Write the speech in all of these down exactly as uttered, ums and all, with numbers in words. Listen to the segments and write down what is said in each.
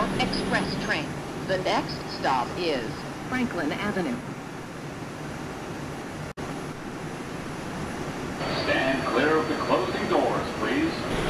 four express train. The next stop is Franklin Avenue. Stand clear of the closing doors, please.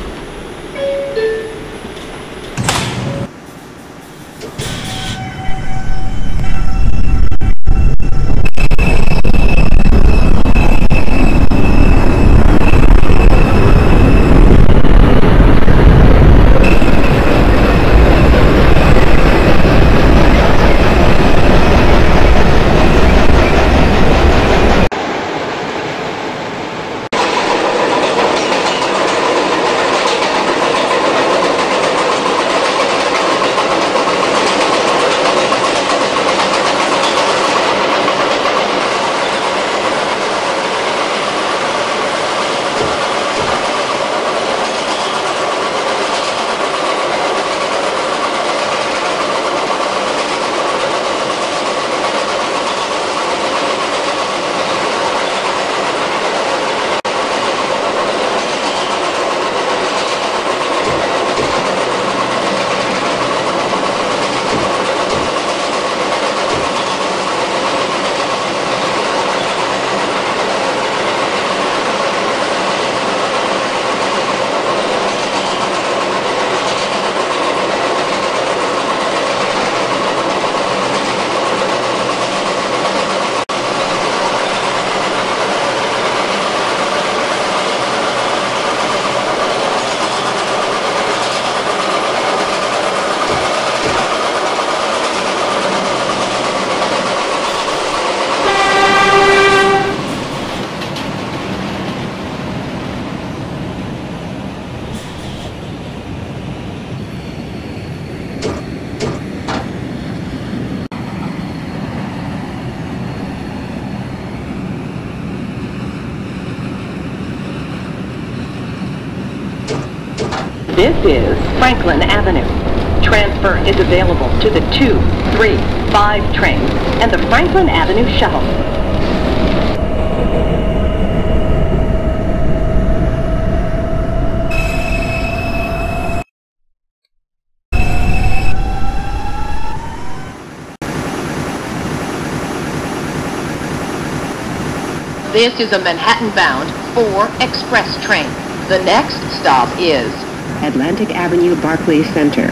This is Franklin Avenue. Transfer is available to the two, three, five train and the Franklin Avenue shuttle. This is a Manhattan-bound four express train. The next stop is Atlantic Avenue, Barclays Center.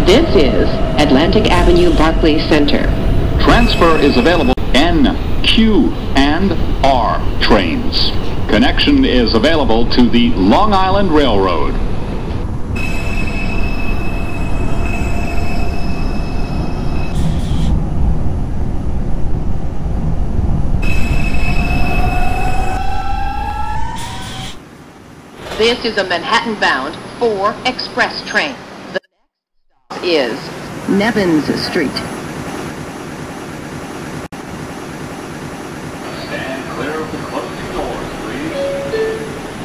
This is Atlantic Avenue, Barclays Center. Transfer is available N, Q, and R trains. Connection is available to the Long Island Railroad. This is a Manhattan-bound four express train. The next stop is Nevins Street. Stand clear of the closing doors, please.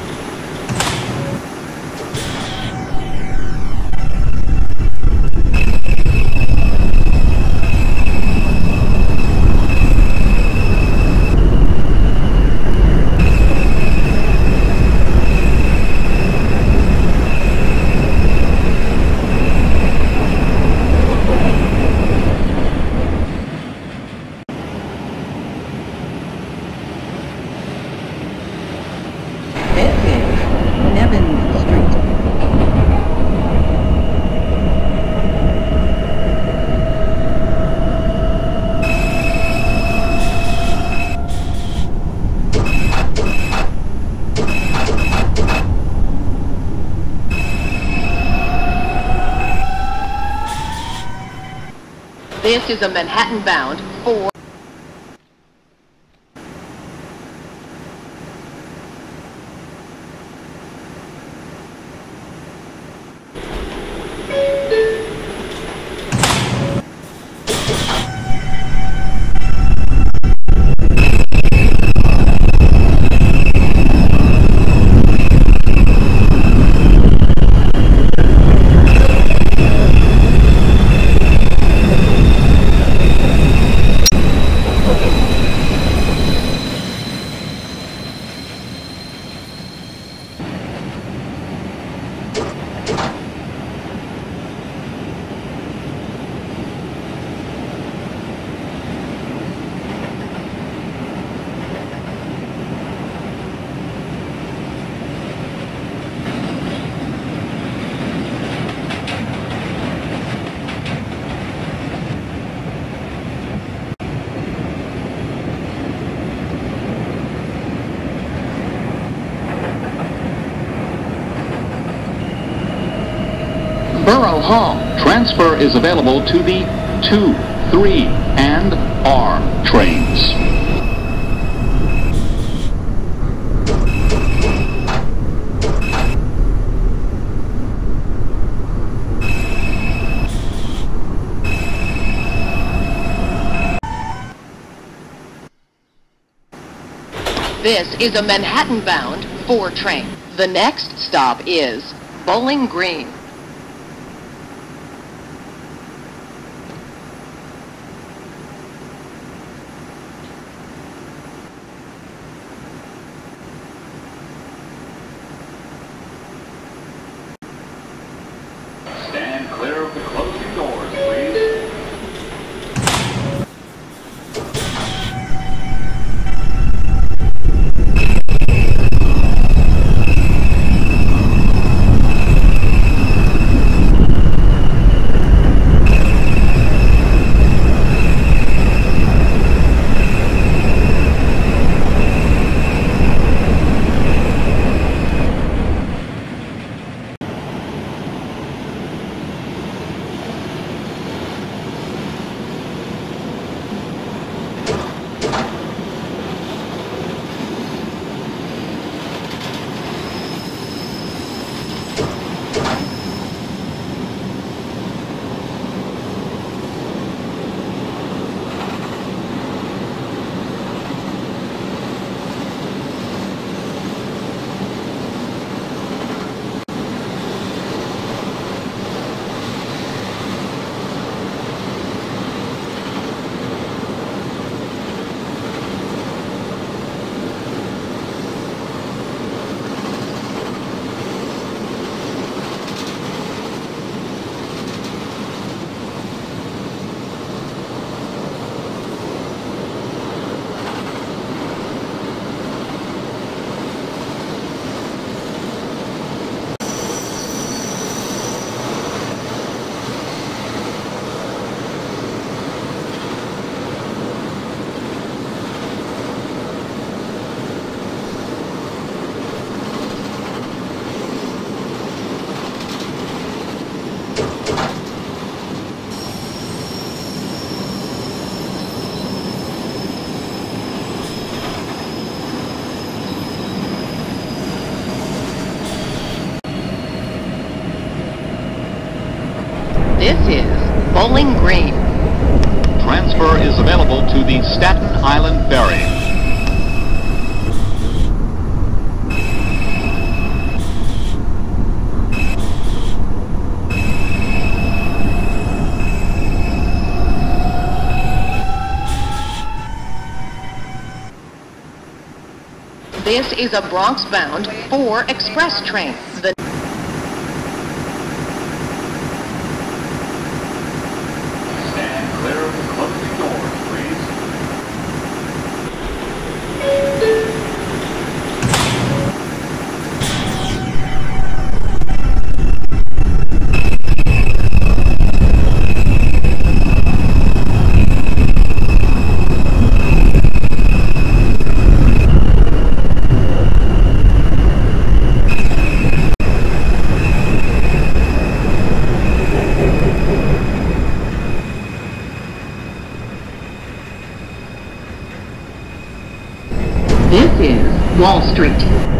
This is Nevins Street. This is a Manhattan-bound four. Borough Hall. Transfer is available to the two, three, and R trains. This is a Manhattan-bound four train. The next stop is Bowling Green. Stand clear of the closing doors, please. This is Bowling Green. Transfer is available to the Staten Island Ferry. This is a Bronx-bound four express train. The Stand clear of the closing doors, please. This is Wall Street.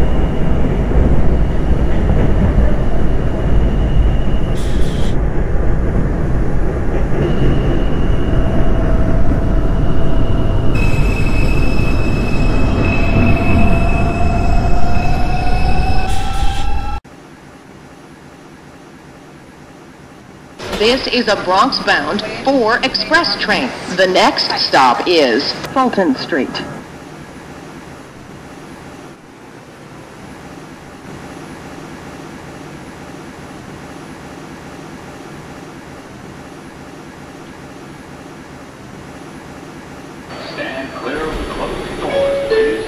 This is a Bronx-bound four express train. The next stop is Fulton Street. Stand clear of the closing doors, please.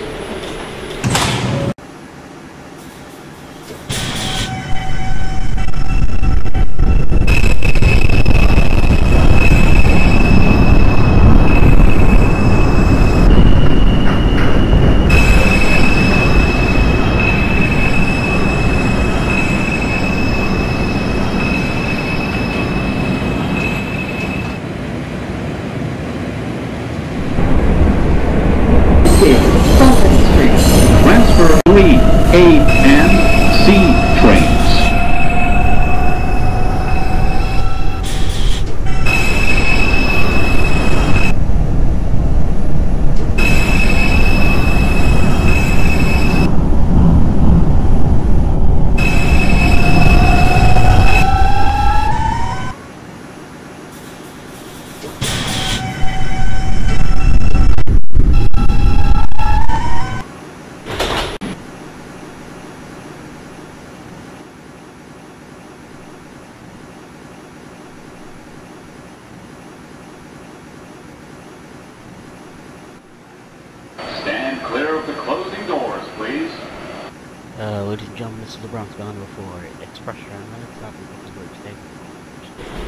Transfer three A and C trains. Stand clear of the closing doors, please. Uh, ladies and gentlemen, this is the Bronx bound before Express Train. Minutes stop in Brooklyn State.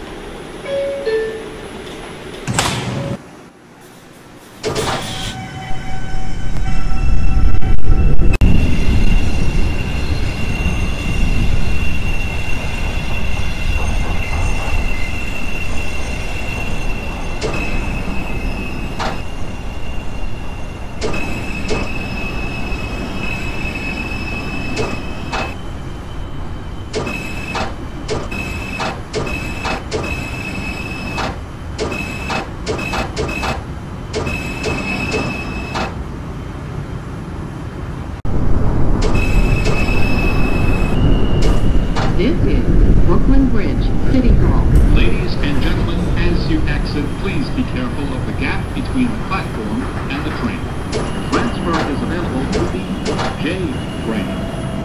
This is Brooklyn Bridge, City Hall. Ladies and gentlemen, as you exit, please be careful of the gap between the platform and the train. Transfer is available to the J train.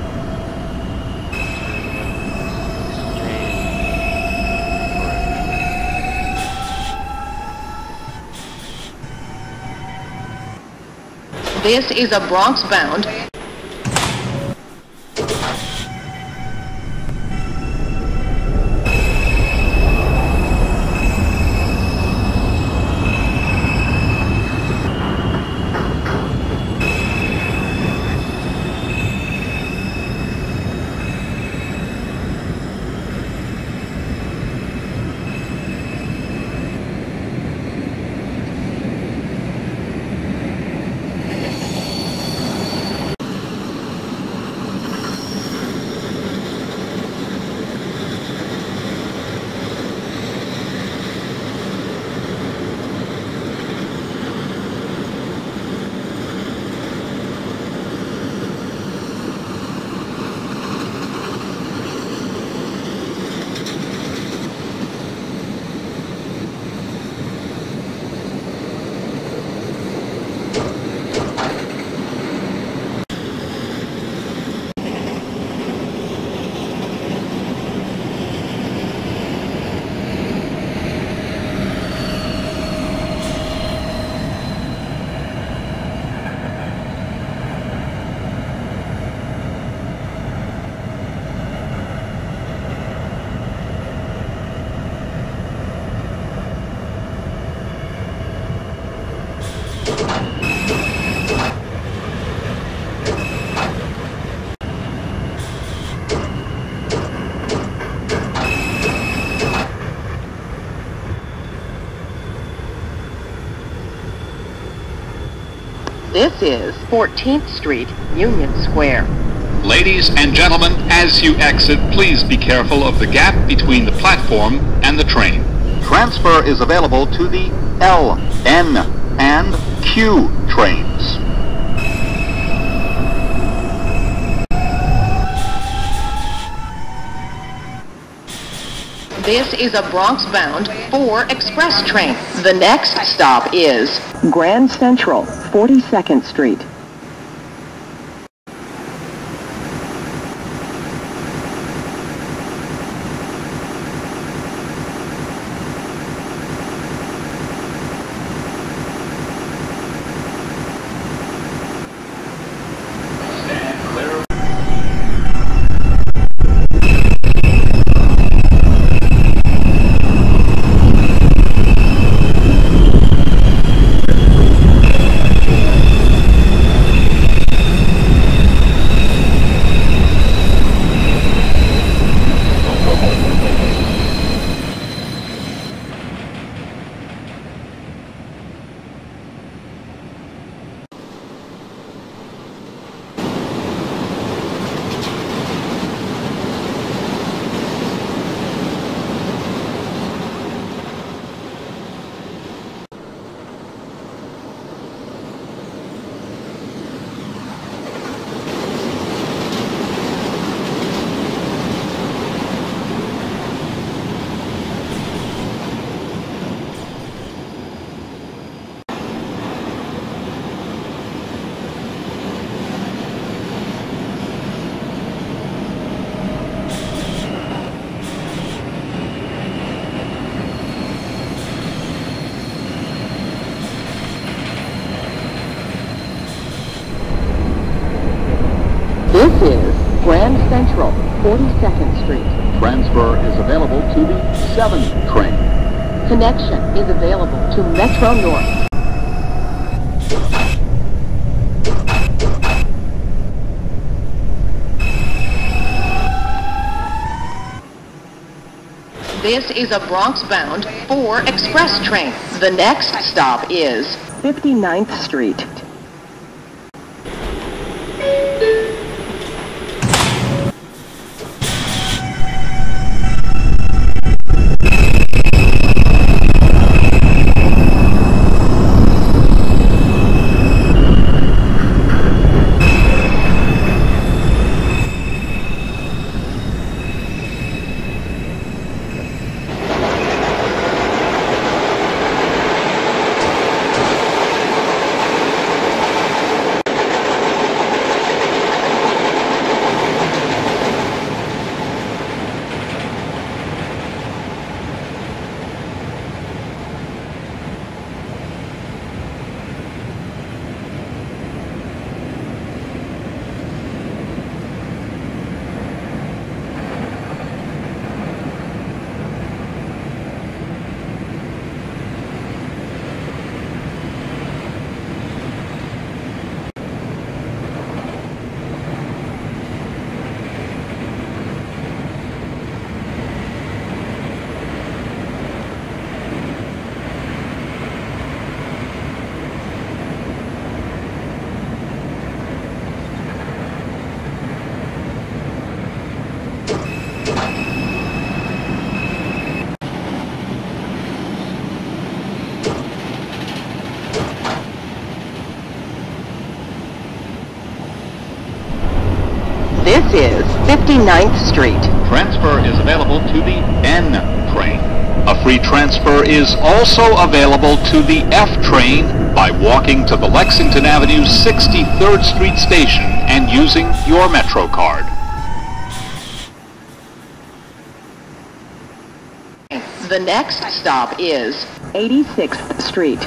This is a Bronx-bound This is fourteenth Street, Union Square. Ladies and gentlemen, as you exit, please be careful of the gap between the platform and the train. Transfer is available to the L, N, and Q trains. This is a Bronx-bound four express train. The next stop is Grand Central, forty-second Street. This is Grand Central, forty-second Street. Transfer is available to the seventh train. Connection is available to Metro North. This is a Bronx-bound four express train. The next stop is fifty-ninth Street. This is fifty-ninth Street. Transfer is available to the N train. A free transfer is also available to the F train by walking to the Lexington Avenue sixty-third Street station and using your Metro card. The next stop is eighty-sixth Street.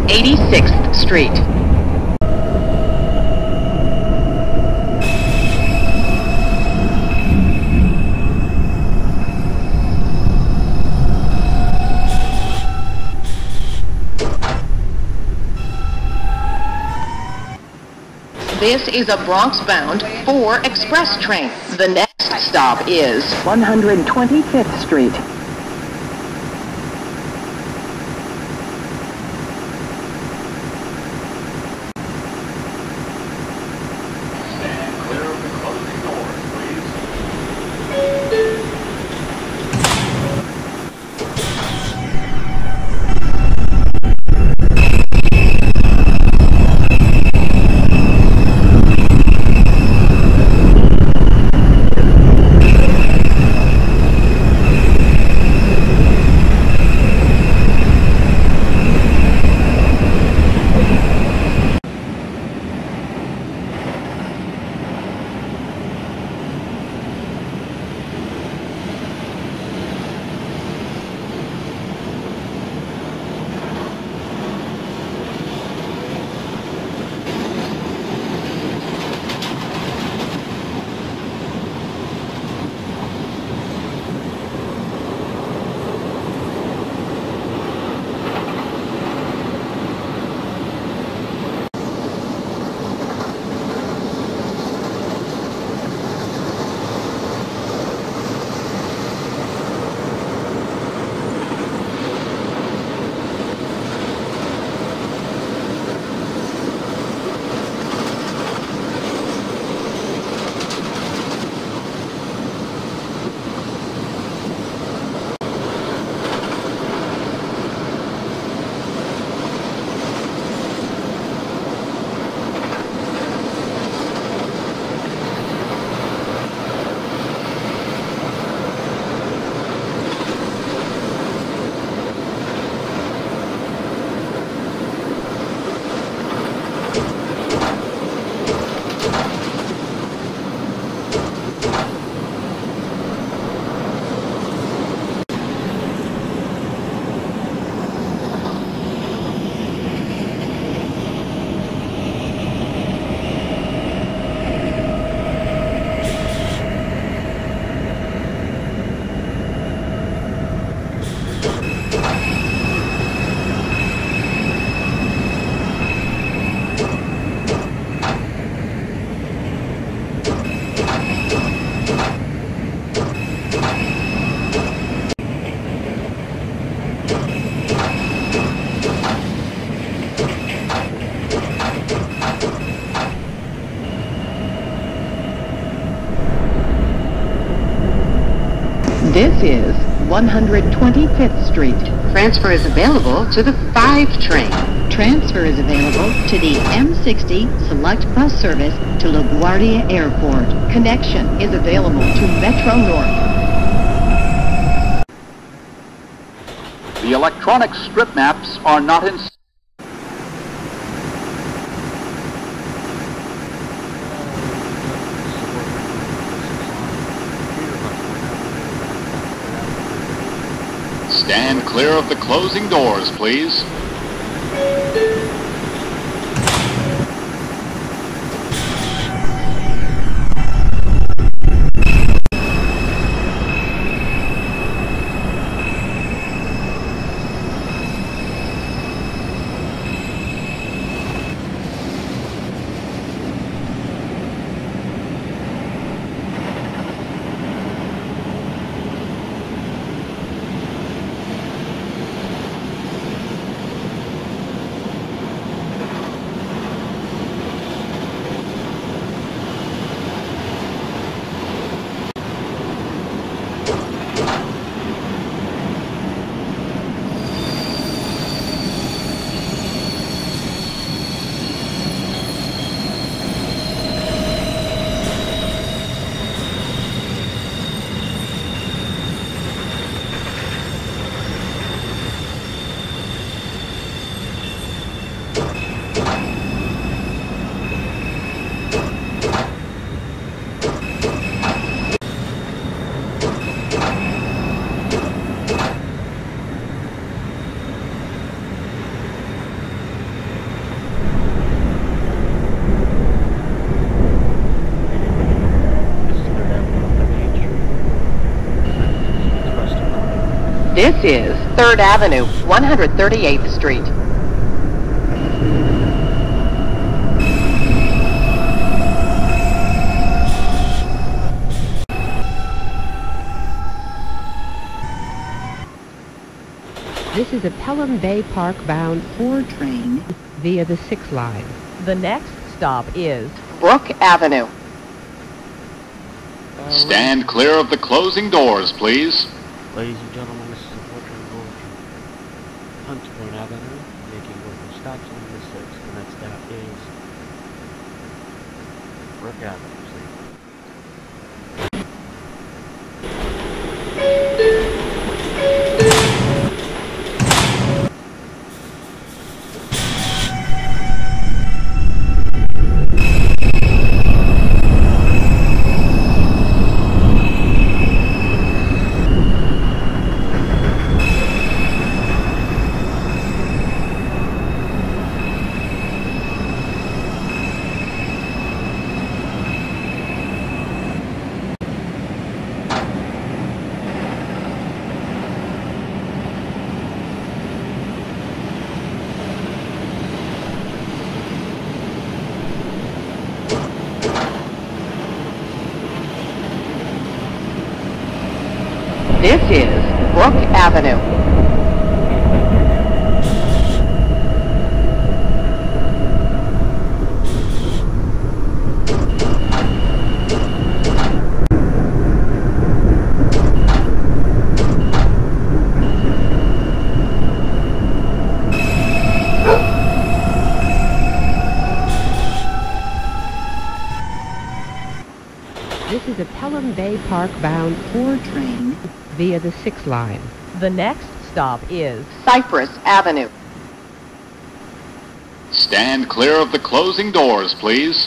eighty-sixth Street. This is a Bronx-bound four express train. The next stop is one hundred twenty-fifth Street. Stand clear of the closing doors, please. This is one hundred twenty-fifth Street. Transfer is available to the five train. Transfer is available to the M sixty Select Bus Service to LaGuardia Airport. Connection is available to Metro North. The electronic strip maps are not in... Stand clear of the closing doors, please. This is third Avenue, one hundred thirty-eighth Street. This is a Pelham Bay Park bound four train via the six line. The next stop is Brook Avenue. Stand clear of the closing doors, please. Ladies and gentlemen, this is a four train going to Hunts Point Avenue, making local stops on the six. The next stop is Brook Avenue. This is Brook Avenue. This is a Pelham Bay Park bound four train via the six line. The next stop is Cypress Avenue. Stand clear of the closing doors, please.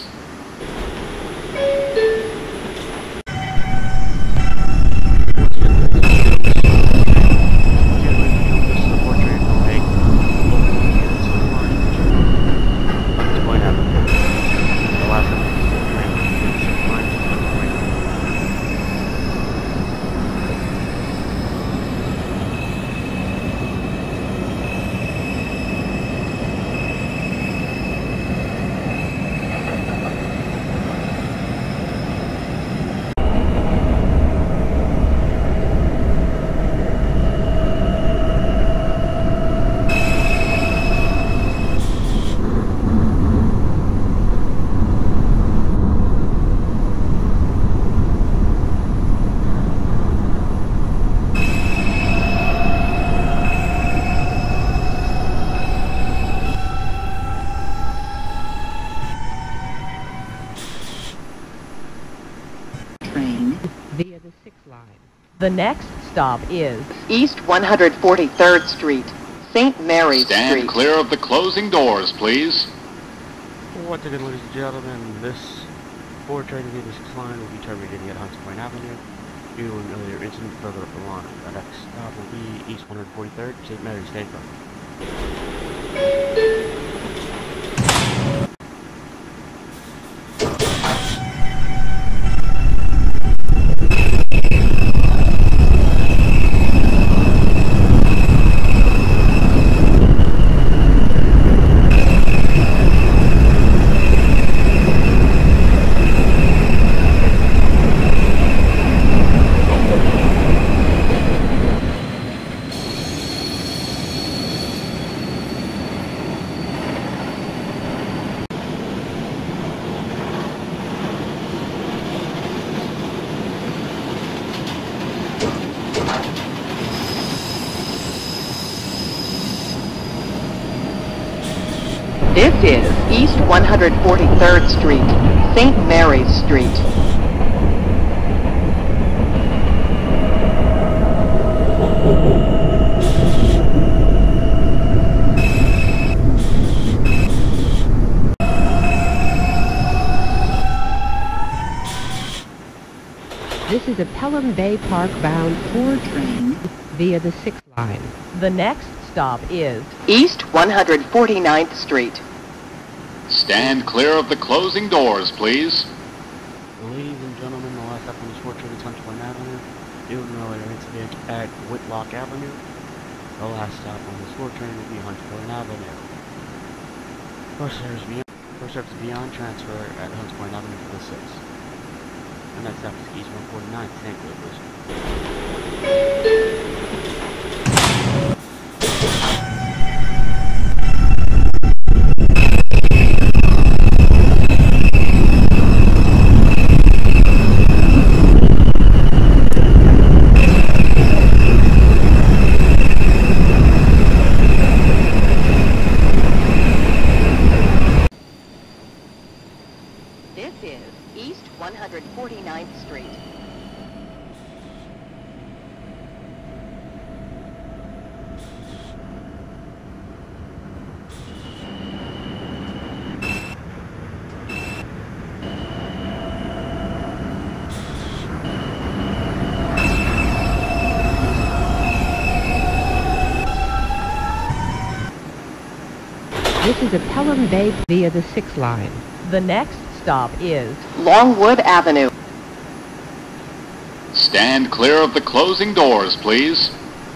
via the six line. The next stop is East one hundred forty-third Street, Saint Mary's Stand Street. clear of the closing doors, please. Once again, ladies and gentlemen, this four train via the six line will be terminating at Hunts Point Avenue due to an earlier incident further up the line. The next stop will be East one hundred forty-third, Saint Mary's State Park. This is East one hundred forty-third Street, Saint Mary's Street. This is a Pelham Bay Park bound four train via the six line. The next stop is East one hundred forty-ninth Street. Stand clear of the closing doors, please. Ladies and gentlemen, the last stop on this four train is Hunts Point Avenue. Due to an earlier incident at Whitlock Avenue, the last stop on this four train will be Hunts Point Avenue. First service beyond, first service beyond transfer at Hunts Point Avenue for the sixth. The next stop is East one forty-nine, Saint Louis. This is East one forty-ninth Street. This is a Pelham Bay via the sixth line. The next stop is Longwood Avenue. Stand clear of the closing doors, please.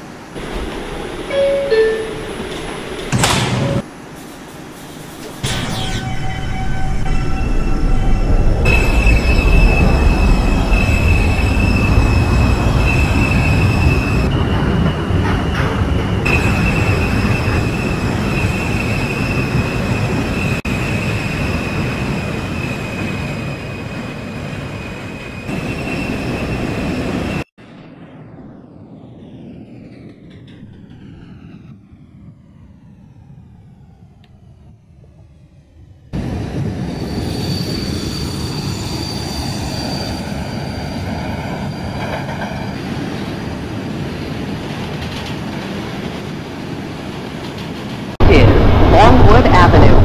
Longwood Avenue.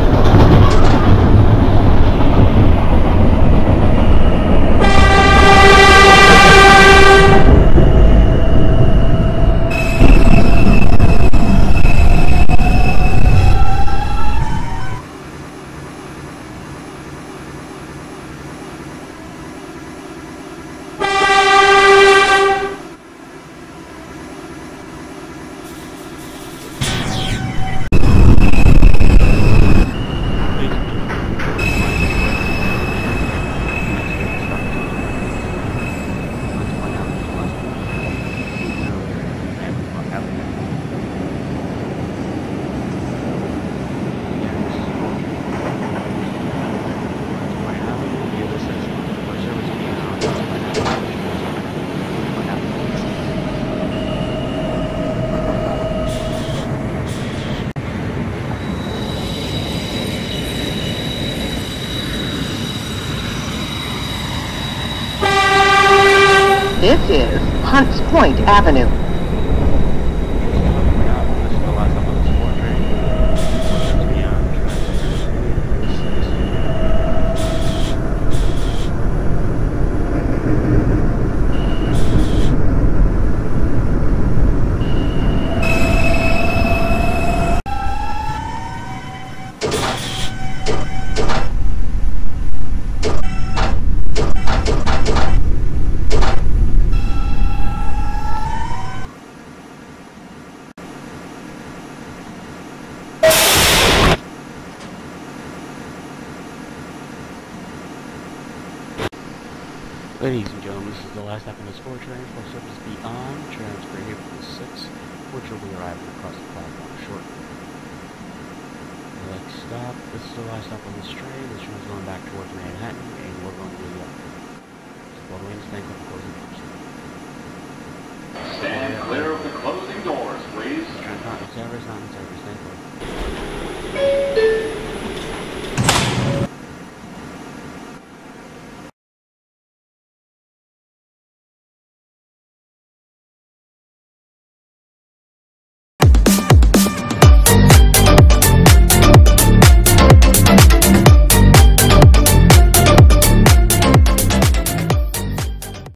This is Hunts Point Avenue. Ladies and gentlemen, this is the last stop on this four train. Full service beyond transfer here for the six, which will be arriving across the platform shortly. The next stop, this is the last stop on this train. This train is going back towards Manhattan, and we're going to be up. So, by the way, stand clear of the closing doors. Stand clear of the closing doors, please. Train not in service, not in service.